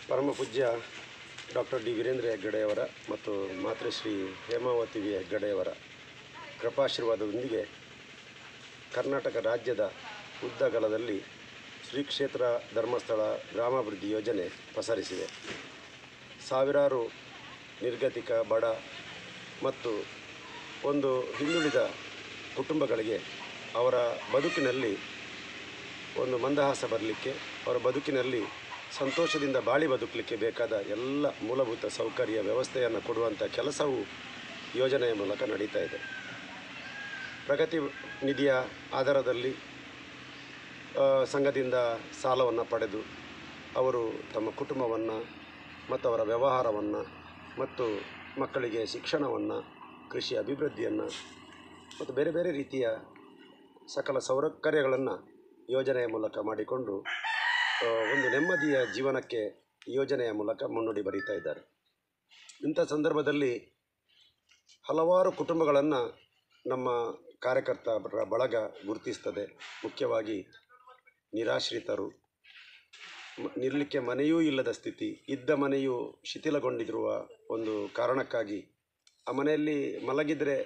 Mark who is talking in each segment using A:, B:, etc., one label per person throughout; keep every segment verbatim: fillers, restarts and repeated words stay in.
A: ಪರಮ ಪೂಜ್ಯ doctor D Veerendra ಹೆಗ್ಗಡೆಯವರ ಮತ್ತು ಮಾತೃಶ್ರೀ ಹೇಮಾವತಿ ವಿ ಹೆಗ್ಗಡೆಯವರ ಕೃಪಾಶೀರ್ವಾದದೊಂದಿಗೆ ಕರ್ನಾಟಕ ರಾಜ್ಯದ ಉದ್ದಗಲದಲ್ಲಿ ಶ್ರೀ ಕ್ಷೇತ್ರ ಧರ್ಮಸ್ಥಳ ಗ್ರಾಮಾಭಿವೃದ್ಧಿ ಯೋಜನೆ ಪಸರಿಸಿದೆ. ಸಾವಿರಾರು ನಿರ್ಗತಿಕ, ಬಡ ಮತ್ತು ಒಂದು ಹಿಂದುಳಿದ ಕುಟುಂಬಗಳಿಗೆ ಅವರ ಬದುಕಿನಲ್ಲಿ ಒಂದು ಮಂದಹಾಸ ಬರಲಿಕ್ಕೆ, ಅವರ ಬದುಕಿನಲ್ಲಿ ಸಂತೋಷದಿಂದ ಬಾಳಿ ಬದುಕಲಿಕ್ಕೆ ಬೇಕಾದ ಎಲ್ಲ ಮೂಲಭೂತ ಸೌಕರ್ಯ ವ್ಯವಸ್ಥೆಯನ್ನು ಕೊಡುವಂಥ ಕೆಲಸವು ಯೋಜನೆಯ ಮೂಲಕ ನಡೀತಾ ಇದೆ. ಪ್ರಗತಿ ನಿಧಿಯ ಆಧಾರದಲ್ಲಿ ಸಂಘದಿಂದ ಸಾಲವನ್ನು ಪಡೆದು ಅವರು ತಮ್ಮ ಕುಟುಂಬವನ್ನು ಮತ್ತು ಅವರ ವ್ಯವಹಾರವನ್ನು ಮತ್ತು ಮಕ್ಕಳಿಗೆ ಶಿಕ್ಷಣವನ್ನು, ಕೃಷಿ ಅಭಿವೃದ್ಧಿಯನ್ನು ಮತ್ತು ಬೇರೆ ಬೇರೆ ರೀತಿಯ ಸಕಲ ಸೌಕರ್ಯಗಳನ್ನು ಯೋಜನೆಯ ಮೂಲಕ ಮಾಡಿಕೊಂಡು ಒಂದು ನೆಮ್ಮದಿಯ ಜೀವನಕ್ಕೆ ಯೋಜನೆಯ ಮೂಲಕ ಮುನ್ನುಡಿ ಬರೀತಾ ಇದ್ದಾರೆ. ಇಂಥ ಸಂದರ್ಭದಲ್ಲಿ ಹಲವಾರು ಕುಟುಂಬಗಳನ್ನು ನಮ್ಮ ಕಾರ್ಯಕರ್ತರ ಬಳಗ ಗುರುತಿಸ್ತದೆ. ಮುಖ್ಯವಾಗಿ ನಿರಾಶ್ರಿತರು, ನಿಲ್ಲಕ್ಕೆ ಮನೆಯೂ ಇಲ್ಲದ ಸ್ಥಿತಿ, ಇದ್ದ ಮನೆಯು ಶಿಥಿಲಗೊಂಡಿರುವ ಒಂದು ಕಾರಣಕ್ಕಾಗಿ ಆ ಮನೆಯಲ್ಲಿ ಮಲಗಿದರೆ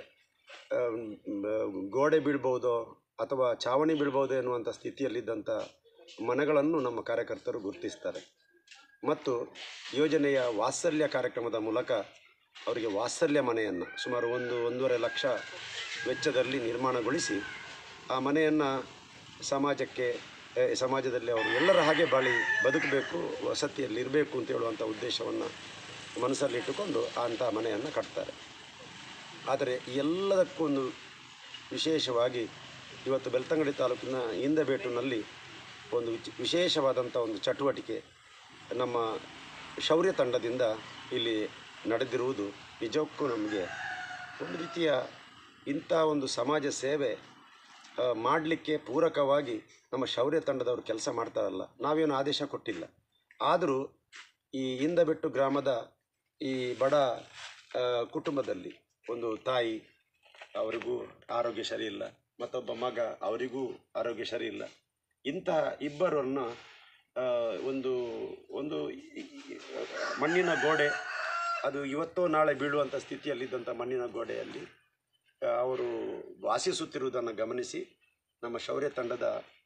A: ಗೋಡೆ ಬೀಳ್ಬೋದೋ ಅಥವಾ ಛಾವಣಿ ಬೀಳ್ಬೋದು ಎನ್ನುವಂಥ ಸ್ಥಿತಿಯಲ್ಲಿದ್ದಂಥ ಮನೆಗಳನ್ನು ನಮ್ಮ ಕಾರ್ಯಕರ್ತರು ಗುರುತಿಸ್ತಾರೆ. ಮತ್ತು ಯೋಜನೆಯ ವಾತ್ಸಲ್ಯ ಕಾರ್ಯಕ್ರಮದ ಮೂಲಕ ಅವರಿಗೆ ವಾತ್ಸಲ್ಯ ಮನೆಯನ್ನು ಸುಮಾರು ಒಂದು ಒಂದೂವರೆ ಲಕ್ಷ ವೆಚ್ಚದಲ್ಲಿ ನಿರ್ಮಾಣಗೊಳಿಸಿ ಆ ಮನೆಯನ್ನು ಸಮಾಜಕ್ಕೆ ಸಮಾಜದಲ್ಲಿ ಅವರು ಎಲ್ಲರ ಹಾಗೆ ಬಾಳಿ ಬದುಕಬೇಕು, ವಸತಿಯಲ್ಲಿರಬೇಕು ಅಂತ ಹೇಳುವಂಥ ಉದ್ದೇಶವನ್ನು ಮನಸ್ಸಲ್ಲಿಟ್ಟುಕೊಂಡು ಅಂಥ ಮನೆಯನ್ನು ಕಟ್ತಾರೆ. ಆದರೆ ಎಲ್ಲದಕ್ಕೂ ಒಂದು ವಿಶೇಷವಾಗಿ ಇವತ್ತು ಬೆಳ್ತಂಗಡಿ ತಾಲೂಕಿನ ಇಂದಬೇಟುನಲ್ಲಿ ಒಂದು ವಿಶೇಷವಾದಂಥ ಒಂದು ಚಟುವಟಿಕೆ ನಮ್ಮ ಶೌರ್ಯ ತಂಡದಿಂದ ಇಲ್ಲಿ ನಡೆದಿರುವುದು ನಿಜಕ್ಕೂ ನಮಗೆ ಒಂದು ರೀತಿಯ ಇಂಥ ಒಂದು ಸಮಾಜ ಸೇವೆ ಮಾಡಲಿಕ್ಕೆ ಪೂರಕವಾಗಿ ನಮ್ಮ ಶೌರ್ಯ ತಂಡದವರು ಕೆಲಸ ಮಾಡ್ತಾರಲ್ಲ. ನಾವೇನು ಆದೇಶ ಕೊಟ್ಟಿಲ್ಲ, ಆದರೂ ಈ ಇಂದಬೆಟ್ಟು ಗ್ರಾಮದ ಈ ಬಡ ಕುಟುಂಬದಲ್ಲಿ ಒಂದು ತಾಯಿ, ಅವರಿಗೂ ಆರೋಗ್ಯ ಸರಿ ಇಲ್ಲ, ಮತ್ತೊಬ್ಬ ಮಗ, ಅವರಿಗೂ ಆರೋಗ್ಯ ಸರಿ ಇಲ್ಲ. ಇಂತಹ ಇಬ್ಬರನ್ನು ಒಂದು ಒಂದು ಮಣ್ಣಿನ ಗೋಡೆ, ಅದು ಇವತ್ತೋ ನಾಳೆ ಬೀಳುವಂಥ ಸ್ಥಿತಿಯಲ್ಲಿದ್ದಂಥ ಮಣ್ಣಿನ ಗೋಡೆಯಲ್ಲಿ ಅವರು ವಾಸಿಸುತ್ತಿರುವುದನ್ನು ಗಮನಿಸಿ ನಮ್ಮ ಶೌರ್ಯ ತಂಡದ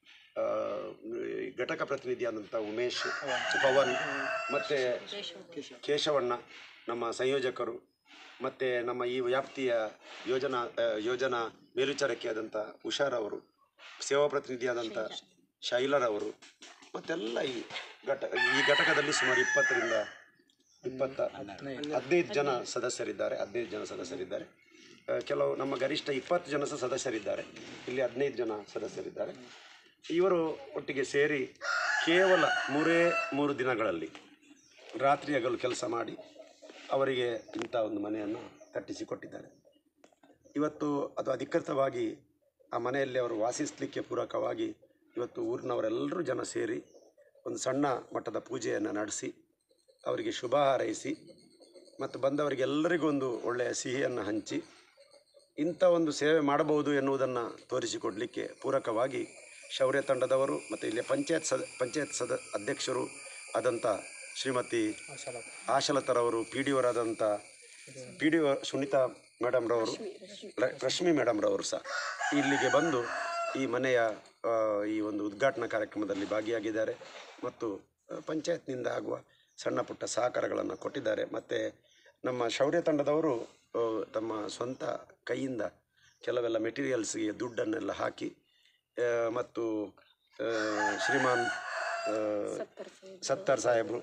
A: ಘಟಕ ಪ್ರತಿನಿಧಿಯಾದಂಥ ಉಮೇಶ್, ಪವನ್ ಮತ್ತು ಕೇಶವಣ್ಣ, ನಮ್ಮ ಸಂಯೋಜಕರು, ಮತ್ತು ನಮ್ಮ ಈ ವ್ಯಾಪ್ತಿಯ ಯೋಜನಾ ಯೋಜನಾ ಮೇಲ್ವಿಚಾರಕಿಯಾದಂಥ ಉಷಾರವರು, ಸೇವಾ ಪ್ರತಿನಿಧಿಯಾದಂಥ ಶೈಲರವರು, ಮತ್ತೆಲ್ಲ ಈ ಘಟ ಈ ಘಟಕದಲ್ಲಿ ಸುಮಾರು ಇಪ್ಪತ್ತರಿಂದ ಇಪ್ಪತ್ತ ಹದಿನೈದು ಜನ ಸದಸ್ಯರಿದ್ದಾರೆ ಹದಿನೈದು ಜನ ಸದಸ್ಯರಿದ್ದಾರೆ ಕೆಲವು ನಮ್ಮ ಗರಿಷ್ಠ ಇಪ್ಪತ್ತು ಜನ ಸಹ ಸದಸ್ಯರಿದ್ದಾರೆ. ಇಲ್ಲಿ ಹದಿನೈದು ಜನ ಸದಸ್ಯರಿದ್ದಾರೆ. ಇವರು ಒಟ್ಟಿಗೆ ಸೇರಿ ಕೇವಲ ಮೂರೇ ಮೂರು ದಿನಗಳಲ್ಲಿ ರಾತ್ರಿ ಹಗಲು ಕೆಲಸ ಮಾಡಿ ಅವರಿಗೆ ಇಂಥ ಒಂದು ಮನೆಯನ್ನು ಕಟ್ಟಿಸಿಕೊಟ್ಟಿದ್ದಾರೆ. ಇವತ್ತು ಅದು ಅಧಿಕೃತವಾಗಿ ಆ ಮನೆಯಲ್ಲಿ ಅವರು ವಾಸಿಸಲಿಕ್ಕೆ ಪೂರಕವಾಗಿ ಇವತ್ತು ಊರಿನವರೆಲ್ಲರೂ ಜನ ಸೇರಿ ಒಂದು ಸಣ್ಣ ಮಟ್ಟದ ಪೂಜೆಯನ್ನು ನಡೆಸಿ ಅವರಿಗೆ ಶುಭ ಹಾರೈಸಿ ಮತ್ತು ಬಂದವರಿಗೆಲ್ಲರಿಗೂ ಒಂದು ಒಳ್ಳೆಯ ಸಿಹಿಯನ್ನು ಹಂಚಿ ಇಂಥ ಒಂದು ಸೇವೆ ಮಾಡಬಹುದು ಎನ್ನುವುದನ್ನು ತೋರಿಸಿಕೊಡಲಿಕ್ಕೆ ಪೂರಕವಾಗಿ ಶೌರ್ಯ ತಂಡದವರು ಮತ್ತು ಇಲ್ಲಿ ಪಂಚಾಯತ್ ಸದ ಪಂಚಾಯತ್ ಸದ ಅಧ್ಯಕ್ಷರು ಆದಂಥ ಶ್ರೀಮತಿ ಆಶಲತರವರು, ಪಿ ಡಿ ಒರಾದಂಥ ಪಿ ಡಿ ಒ ಸುನೀತಾ ಮೇಡಮ್ರವರು, ರಶ್ಮಿ ಮೇಡಮ್ರವರು ಸಹ ಇಲ್ಲಿಗೆ ಬಂದು ಈ ಮನೆಯ ಈ ಒಂದು ಉದ್ಘಾಟನಾ ಕಾರ್ಯಕ್ರಮದಲ್ಲಿ ಭಾಗಿಯಾಗಿದ್ದಾರೆ ಮತ್ತು ಪಂಚಾಯತ್ನಿಂದ ಆಗುವ ಸಣ್ಣ ಪುಟ್ಟ ಸಹಕಾರಗಳನ್ನು ಕೊಟ್ಟಿದ್ದಾರೆ. ಮತ್ತು ನಮ್ಮ ಶೌರ್ಯ ತಂಡದವರು ತಮ್ಮ ಸ್ವಂತ ಕೈಯಿಂದ ಕೆಲವೆಲ್ಲ ಮೆಟೀರಿಯಲ್ಸ್ಗೆ ದುಡ್ಡನ್ನೆಲ್ಲ ಹಾಕಿ ಮತ್ತು ಶ್ರೀಮಾನ್ ಸತ್ತಾರ್ ಸಾಹೇಬರು,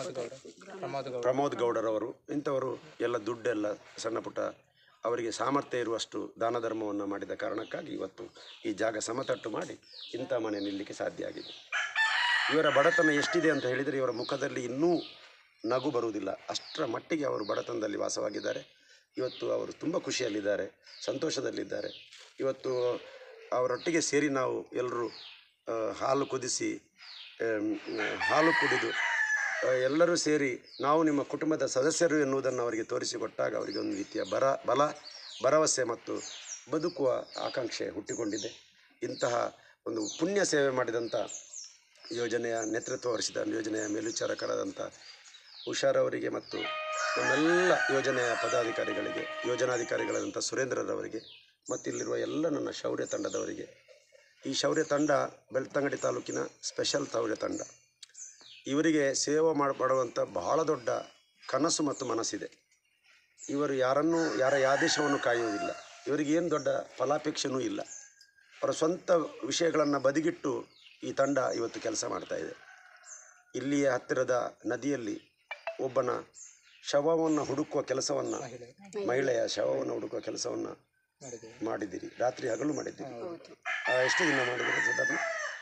A: ಪ್ರಮೋದ್ ಗೌಡರವರು, ಇಂಥವರು ಎಲ್ಲ ದುಡ್ಡೆಲ್ಲ ಸಣ್ಣ ಪುಟ್ಟ ಅವರಿಗೆ ಸಾಮರ್ಥ್ಯ ಇರುವಷ್ಟು ದಾನ ಧರ್ಮವನ್ನು ಮಾಡಿದ ಕಾರಣಕ್ಕಾಗಿ ಇವತ್ತು ಈ ಜಾಗ ಸಮತಟ್ಟು ಮಾಡಿ ಇಂಥ ಮನೆ ನಿಲ್ಲಲಿಕ್ಕೆ ಸಾಧ್ಯ ಆಗಿದೆ. ಇವರ ಬಡತನ ಎಷ್ಟಿದೆ ಅಂತ ಹೇಳಿದರೆ ಇವರ ಮುಖದಲ್ಲಿ ಇನ್ನೂ ನಗು ಬರುವುದಿಲ್ಲ, ಅಷ್ಟರ ಮಟ್ಟಿಗೆ ಅವರು ಬಡತನದಲ್ಲಿ ವಾಸವಾಗಿದ್ದಾರೆ. ಇವತ್ತು ಅವರು ತುಂಬ ಖುಷಿಯಲ್ಲಿದ್ದಾರೆ, ಸಂತೋಷದಲ್ಲಿದ್ದಾರೆ. ಇವತ್ತು ಅವರೊಟ್ಟಿಗೆ ಸೇರಿ ನಾವು ಎಲ್ಲರೂ ಹಾಲು ಕುದಿಸಿ ಹಾಲು ಕುಡಿದು ಎಲ್ಲರೂ ಸೇರಿ ನಾವು ನಿಮ್ಮ ಕುಟುಂಬದ ಸದಸ್ಯರು ಎನ್ನುವುದನ್ನು ಅವರಿಗೆ ತೋರಿಸಿಕೊಟ್ಟಾಗ ಅವರಿಗೆ ಒಂದು ರೀತಿಯ ಬರ ಬಲ ಭರವಸೆ ಮತ್ತು ಬದುಕುವ ಆಕಾಂಕ್ಷೆ ಹುಟ್ಟಿಕೊಂಡಿದೆ. ಇಂತಹ ಒಂದು ಪುಣ್ಯ ಸೇವೆ ಮಾಡಿದಂಥ ಯೋಜನೆಯ ನೇತೃತ್ವ ವಹಿಸಿದ ಯೋಜನೆಯ ಮೇಲ್ವಿಚಾರಕರಾದಂಥ ಉಷಾರವರಿಗೆ ಮತ್ತು ನಮ್ಮೆಲ್ಲ ಯೋಜನೆಯ ಪದಾಧಿಕಾರಿಗಳಿಗೆ, ಯೋಜನಾಧಿಕಾರಿಗಳಾದಂಥ ಸುರೇಂದ್ರರವರಿಗೆ ಮತ್ತು ಇಲ್ಲಿರುವ ಎಲ್ಲ ನನ್ನ ಶೌರ್ಯ ತಂಡದವರಿಗೆ. ಈ ಶೌರ್ಯ ತಂಡ ಬೆಳ್ತಂಗಡಿ ತಾಲೂಕಿನ ಸ್ಪೆಷಲ್ ಶೌರ್ಯ ತಂಡ. ಇವರಿಗೆ ಸೇವೆ ಮಾಡುವಂಥ ಬಹಳ ದೊಡ್ಡ ಕನಸು ಮತ್ತು ಮನಸ್ಸಿದೆ. ಇವರು ಯಾರನ್ನೂ ಯಾರ ಆದೇಶವನ್ನು ಕಾಯುವುದಿಲ್ಲ. ಇವರಿಗೇನು ದೊಡ್ಡ ಫಲಾಪೇಕ್ಷೆಯೂ ಇಲ್ಲ. ಅವರ ಸ್ವಂತ ವಿಷಯಗಳನ್ನು ಬದಿಗಿಟ್ಟು ಈ ತಂಡ ಇವತ್ತು ಕೆಲಸ ಮಾಡ್ತಾಯಿದೆ. ಇಲ್ಲಿಯ ಹತ್ತಿರದ ನದಿಯಲ್ಲಿ ಒಬ್ಬನ ಶವವನ್ನು ಹುಡುಕುವ ಕೆಲಸವನ್ನು, ಮಹಿಳೆಯ ಶವವನ್ನು ಹುಡುಕುವ ಕೆಲಸವನ್ನು ಮಾಡಿದ್ದೀರಿ. ರಾತ್ರಿ ಹಗಲು ಮಾಡಿದ್ದೀರಿ. ಎಷ್ಟು ದಿನ ಮಾಡಿದ್ದೀರಿ ಸಾಧಾರಣ?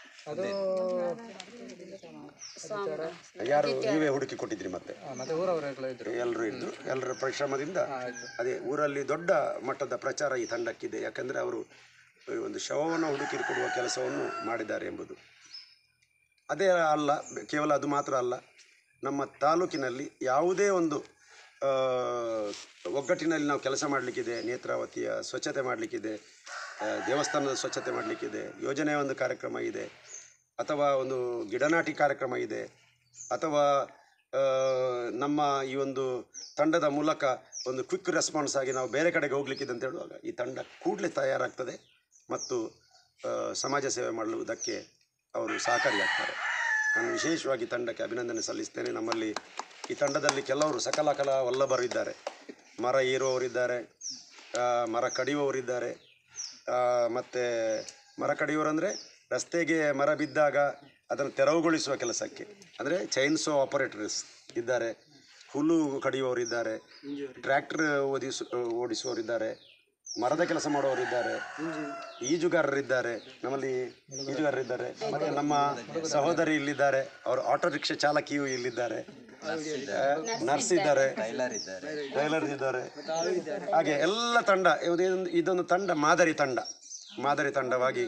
A: ಯಾರು ನೀವೇ ಹುಡುಕಿ ಕೊಟ್ಟಿದ್ರಿ? ಮತ್ತೆ ಎಲ್ಲರೂ ಇದ್ದು ಎಲ್ಲರ ಪರಿಶ್ರಮದಿಂದ ಅದೇ ಊರಲ್ಲಿ ದೊಡ್ಡ ಮಟ್ಟದ ಪ್ರಚಾರ ಈ ತಂಡಕ್ಕಿದೆ. ಯಾಕಂದರೆ ಅವರು ಒಂದು ಶವವನ್ನು ಹುಡುಕಿ ಕೊಡುವ ಕೆಲಸವನ್ನು ಮಾಡಿದ್ದಾರೆ ಎಂಬುದು. ಅದೇ ಅಲ್ಲ, ಕೇವಲ ಅದು ಮಾತ್ರ ಅಲ್ಲ, ನಮ್ಮ ತಾಲೂಕಿನಲ್ಲಿ ಯಾವುದೇ ಒಂದು ಒಗ್ಗಟ್ಟಿನಲ್ಲಿ ನಾವು ಕೆಲಸ ಮಾಡಲಿಕ್ಕಿದೆ. ನೇತ್ರಾವತಿಯ ಸ್ವಚ್ಛತೆ ಮಾಡಲಿಕ್ಕಿದೆ, ದೇವಸ್ಥಾನದ ಸ್ವಚ್ಛತೆ ಮಾಡಲಿಕ್ಕಿದೆ, ಯೋಜನೆಯ ಒಂದು ಕಾರ್ಯಕ್ರಮ ಇದೆ, ಅಥವಾ ಒಂದು ಗಿಡನಾಟಿ ಕಾರ್ಯಕ್ರಮ ಇದೆ, ಅಥವಾ ನಮ್ಮ ಈ ಒಂದು ತಂಡದ ಮೂಲಕ ಒಂದು ಕ್ವಿಕ್ ರೆಸ್ಪಾನ್ಸ್ ಆಗಿ ನಾವು ಬೇರೆ ಕಡೆಗೆ ಹೋಗ್ಲಿಕ್ಕಿದೆ ಅಂತ ಹೇಳುವಾಗ ಈ ತಂಡ ಕೂಡಲೇ ತಯಾರಾಗ್ತದೆ ಮತ್ತು ಸಮಾಜ ಸೇವೆ ಮಾಡುವುದಕ್ಕೆ ಅವರು ಸಹಕಾರಿಯಾಗ್ತಾರೆ. ನಾನು ವಿಶೇಷವಾಗಿ ತಂಡಕ್ಕೆ ಅಭಿನಂದನೆ ಸಲ್ಲಿಸ್ತೇನೆ. ನಮ್ಮಲ್ಲಿ ಈ ತಂಡದಲ್ಲಿ ಕೆಲವರು ಸಕಲ ಕಲಾ ವಲ್ಲಭರಿದ್ದಾರೆ. ಮರ ಏರುವವರಿದ್ದಾರೆ, ಮರ ಕಡಿಯುವವರಿದ್ದಾರೆ, ಮತ್ತು ಮರ ಕಡಿಯುವವರಂದರೆ ರಸ್ತೆಗೆ ಮರ ಬಿದ್ದಾಗ ಅದನ್ನು ತೆರವುಗೊಳಿಸುವ ಕೆಲಸಕ್ಕೆ ಅಂದರೆ ಚೈನ್ಸೋ ಆಪರೇಟರ್ಸ್ ಇದ್ದಾರೆ, ಹುಲ್ಲು ಕಡಿಯುವವರಿದ್ದಾರೆ, ಟ್ರ್ಯಾಕ್ಟರ್ ಓದಿಸು ಓಡಿಸುವವರಿದ್ದಾರೆ, ಮರದ ಕೆಲಸ ಮಾಡುವವರಿದ್ದಾರೆ, ಈಜುಗಾರರಿದ್ದಾರೆ, ನಮ್ಮಲ್ಲಿ ಈಜುಗಾರರಿದ್ದಾರೆ. ಮತ್ತು ನಮ್ಮ ಸಹೋದರಿ ಇಲ್ಲಿದ್ದಾರೆ, ಅವರು ಆಟೋ ರಿಕ್ಷಾ ಚಾಲಕಿಯು ಇಲ್ಲಿದ್ದಾರೆ, ನರ್ಸ್ ಇದ್ದಾರೆ, ಟೈಲರ್ ಇದ್ದಾರೆ. ಹಾಗೆ ಎಲ್ಲ ತಂಡ ಇದೊಂದು ಇದೊಂದು ತಂಡ ಮಾದರಿ ತಂಡ ಮಾದರಿ ತಂಡವಾಗಿ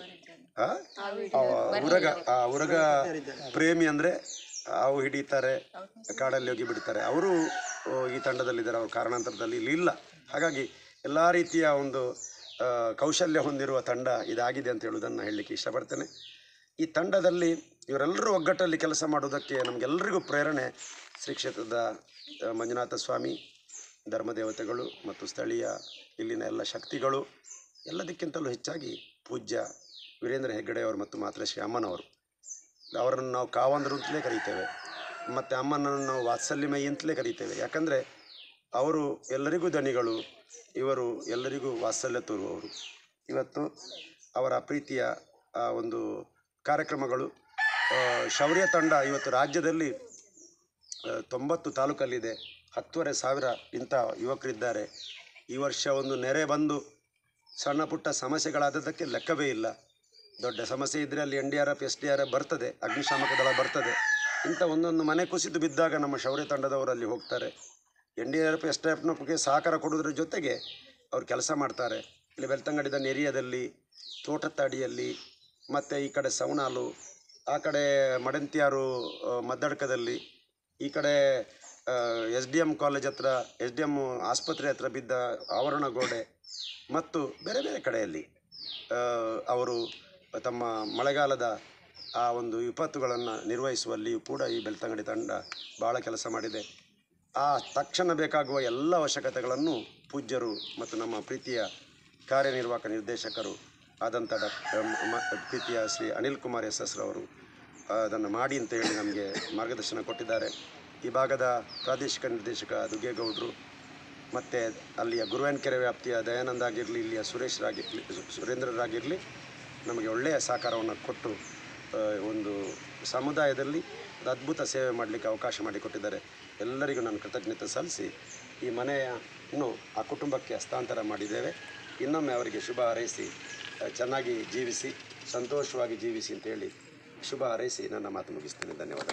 A: ಉರಗ ಉರಗ ಪ್ರೇಮಿ ಅಂದರೆ ಅವು ಹಿಡಿತಾರೆ, ಕಾಡಲ್ಲಿ ಹೋಗಿ ಬಿಡ್ತಾರೆ. ಅವರು ಈ ತಂಡದಲ್ಲಿದ್ದಾರೆ. ಅವರು ಕಾರಣಾಂತರದಲ್ಲಿ ಇಲ್ಲಿ ಇಲ್ಲ. ಹಾಗಾಗಿ ಎಲ್ಲ ರೀತಿಯ ಒಂದು ಕೌಶಲ್ಯ ಹೊಂದಿರುವ ತಂಡ ಇದಾಗಿದೆ ಅಂತ ಹೇಳುವುದನ್ನು ಹೇಳಲಿಕ್ಕೆ ಇಷ್ಟಪಡ್ತೇನೆ. ಈ ತಂಡದಲ್ಲಿ ಇವರೆಲ್ಲರೂ ಒಗ್ಗಟ್ಟಲ್ಲಿ ಕೆಲಸ ಮಾಡುವುದಕ್ಕೆ ನಮಗೆಲ್ಲರಿಗೂ ಪ್ರೇರಣೆ ಶ್ರೀ ಕ್ಷೇತ್ರದ ಮಂಜುನಾಥ ಸ್ವಾಮಿ, ಧರ್ಮದೇವತೆಗಳು ಮತ್ತು ಸ್ಥಳೀಯ ಇಲ್ಲಿನ ಎಲ್ಲ ಶಕ್ತಿಗಳು, ಎಲ್ಲದಕ್ಕಿಂತಲೂ ಹೆಚ್ಚಾಗಿ ಪೂಜ್ಯ ವೀರೇಂದ್ರ ಹೆಗ್ಗಡೆಯವರು ಮತ್ತು ಮಾತೃಶ್ರೀ ಅಮ್ಮನವರು. ಅವರನ್ನು ನಾವು ಕಾವಂದರು ಅಂತಲೇ ಕರೀತೇವೆ, ಮತ್ತು ಅಮ್ಮನನ್ನು ನಾವು ವಾತ್ಸಲ್ಯಮಯಿ ಅಂತಲೇ ಕರೀತೇವೆ. ಯಾಕಂದರೆ ಅವರು ಎಲ್ಲರಿಗೂ ದನಿಗಳು, ಇವರು ಎಲ್ಲರಿಗೂ ವಾತ್ಸಲ್ಯ ತೋರುವವರು. ಇವತ್ತು ಅವರ ಪ್ರೀತಿಯ ಒಂದು ಕಾರ್ಯಕ್ರಮಗಳು, ಶೌರ್ಯ ತಂಡ ಇವತ್ತು ರಾಜ್ಯದಲ್ಲಿ ತೊಂಬತ್ತು ತಾಲೂಕಲ್ಲಿದೆ, ಹತ್ತುವರೆ ಸಾವಿರ ಇಂಥ ಯುವಕರಿದ್ದಾರೆ. ಈ ವರ್ಷ ಒಂದು ನೆರೆ ಬಂದು ಸಣ್ಣ ಪುಟ್ಟ ಸಮಸ್ಯೆಗಳಾದದ್ದಕ್ಕೆ ಲೆಕ್ಕವೇ ಇಲ್ಲ. ದೊಡ್ಡ ಸಮಸ್ಯೆ ಇದ್ದರೆ ಅಲ್ಲಿ N D R F S D R F ಬರ್ತದೆ, ಅಗ್ನಿಶಾಮಕ ದಳ ಬರ್ತದೆ. ಇಂಥ ಒಂದೊಂದು ಮನೆ ಕುಸಿದು ಬಿದ್ದಾಗ ನಮ್ಮ ಶೌರ್ಯ ತಂಡದವರು ಅಲ್ಲಿ ಹೋಗ್ತಾರೆ. N D R F S D R ಎಫ್ಗೆ ಸಹಕಾರ ಕೊಡೋದ್ರ ಜೊತೆಗೆ ಅವರು ಕೆಲಸ ಮಾಡ್ತಾರೆ. ಇಲ್ಲಿ ಬೆಳ್ತಂಗಡಿದ ನೆರಿಯದಲ್ಲಿ, ತೋಟತ್ತಾಡಿಯಲ್ಲಿ, ಮತ್ತು ಈ ಕಡೆ ಸವಣಾಲು, ಆ ಕಡೆ ಮಡಂತಿಯಾರು ಮದ್ದಡ್ಕದಲ್ಲಿ, ಈ ಕಡೆ ಎಸ್ ಡಿ ಎಮ್ ಕಾಲೇಜ್ ಹತ್ರ, ಎಸ್ ಡಿ ಎಮ್ ಆಸ್ಪತ್ರೆ ಹತ್ರ ಬಿದ್ದ ಆವರಣ ಗೋಡೆ ಮತ್ತು ಬೇರೆ ಬೇರೆ ಕಡೆಯಲ್ಲಿ ಅವರು ತಮ್ಮ ಮಳೆಗಾಲದ ಆ ಒಂದು ವಿಪತ್ತುಗಳನ್ನು ನಿರ್ವಹಿಸುವಲ್ಲಿಯೂ ಕೂಡ ಈ ಬೆಳ್ತಂಗಡಿ ತಂಡ ಭಾಳ ಕೆಲಸ ಮಾಡಿದೆ. ಆ ತಕ್ಷಣ ಬೇಕಾಗುವ ಎಲ್ಲ ಅವಶ್ಯಕತೆಗಳನ್ನು ಪೂಜ್ಯರು ಮತ್ತು ನಮ್ಮ ಪ್ರೀತಿಯ ಕಾರ್ಯನಿರ್ವಾಹಕ ನಿರ್ದೇಶಕರು ಆದಂಥ ಡಾಕ್ಟರ್ ಪ್ರೀತಿಯ ಶ್ರೀ ಅನಿಲ್ ಕುಮಾರ್ ಎಸ್ ಎಸ್ ರವರು ಅದನ್ನು ಮಾಡಿ ಅಂತ ಹೇಳಿ ನಮಗೆ ಮಾರ್ಗದರ್ಶನ ಕೊಟ್ಟಿದ್ದಾರೆ. ಈ ಭಾಗದ ಪ್ರಾದೇಶಿಕ ನಿರ್ದೇಶಕ ದುಗ್ಗೇಗೌಡರು ಮತ್ತು ಅಲ್ಲಿಯ ಗುರುವಾನ್ಕೆರೆ ವ್ಯಾಪ್ತಿಯ ದಯಾನಂದ ಆಗಿರಲಿ, ಇಲ್ಲಿಯ ಸುರೇಶ್ರಾಗಿರಲಿ, ಸುರೇಂದ್ರರಾಗಿರಲಿ ನಮಗೆ ಒಳ್ಳೆಯ ಸಹಕಾರವನ್ನು ಕೊಟ್ಟು ಒಂದು ಸಮುದಾಯದಲ್ಲಿ ಅದ್ಭುತ ಸೇವೆ ಮಾಡಲಿಕ್ಕೆ ಅವಕಾಶ ಮಾಡಿಕೊಟ್ಟಿದ್ದಾರೆ. ಎಲ್ಲರಿಗೂ ನಾನು ಕೃತಜ್ಞತೆ ಸಲ್ಲಿಸಿ ಈ ಮನೆಯನ್ನು ಆ ಕುಟುಂಬಕ್ಕೆ ಹಸ್ತಾಂತರ ಮಾಡಿದ್ದೇವೆ. ಇನ್ನೊಮ್ಮೆ ಅವರಿಗೆ ಶುಭ ಹಾರೈಸಿ ಚೆನ್ನಾಗಿ ಜೀವಿಸಿ, ಸಂತೋಷವಾಗಿ ಜೀವಿಸಿ ಅಂತೇಳಿ ಶುಭ ಹಾರೈಸಿ ನನ್ನ ಮಾತು ಮುಗಿಸ್ತೇನೆ. ಧನ್ಯವಾದ.